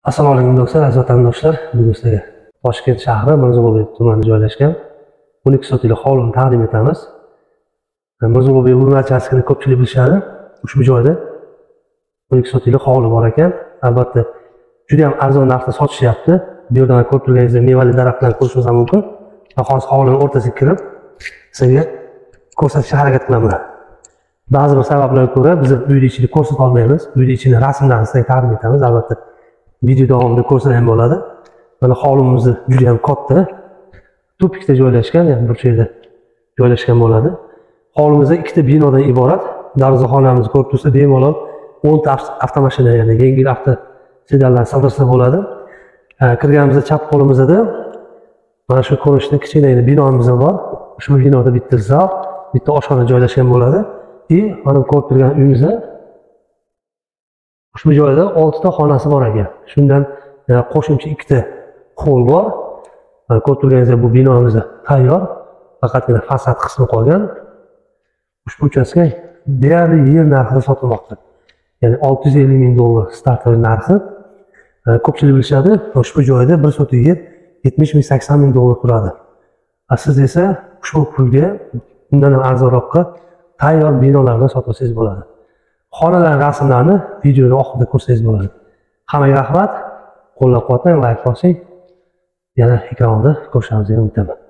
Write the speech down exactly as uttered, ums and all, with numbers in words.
Assalomu alaykum do'stlar, aziz vatandoshlar. Bugun sizga Toshkent shahri Mirzo-Ulug'bek tumanida joylashgan o'n ikki sotikli hovlini taqdim etamiz. Mirzo-Ulug'bek Lunachaskini ko'pchilik bilishadi. Ushbu joyda o'n ikki sotikli hovli bor ekan. Albatta, juda ham arzon narxda sotishyapti. Bu yerdan ko'rib turganingizdek mevali daraxtlarni ko'rishingiz ham mumkin. Va hozir hovlining o'rtasiga kirib, sizga ko'rsatishga harakat qilaman. Ba'zi bir sabablarga ko'ra biz uyni ichini ko'rsata olmaymiz. Uyni ichini rasmlarni sizga taqdim etamiz, albatta. Video davomida ko'rsa ham bo'ladi. Mana hovlimiz juda ham katta. Tupikda joylashgan, ya'ni bir joyda joylashgan bo'ladi. Hovlimizda ikkita binodan iborat. Darvozaxonamizni ko'rib tursa, bemalol o'n ta avtomashina, ya'ni yengil avtosedanlar sig'dirsa bo'ladi. Kirganimizda chap qo'limizda mana shu ko'rinishda kichkina binomiz bor. Ushbu binoda bitta zal, bitta oshxona joylashgan bo'ladi. И mana ko'rib turgan uyimizda ushbu joyda olti ta xonasi bor ekan. Shundan qo'shimcha ikkita hol bor. Ko'rib turganingizdek bu binomiz tayyor. Faqatgina fasad qismi qolgan. Ushbu uchastka deyarli yer narxida sotilmoqda. Ya'ni olti yuz ellik ming dollar startli narxi. Ko'pchilik bilishadi, ushbu joyda bir sotik yer yetmish ming sakson ming dollar turadi. Siz esa ushbu pulga undan ham arzonroqqa tayyor binolarni sotsangiz bo'ladi. Xonalar rasmlarini videoning oxirida ko'rsangiz bo'ladi. Hammaga rahmat. Qo'llab-quvvatlang, like bosing. Yana ekranda ko'rishamizni umid qilaman.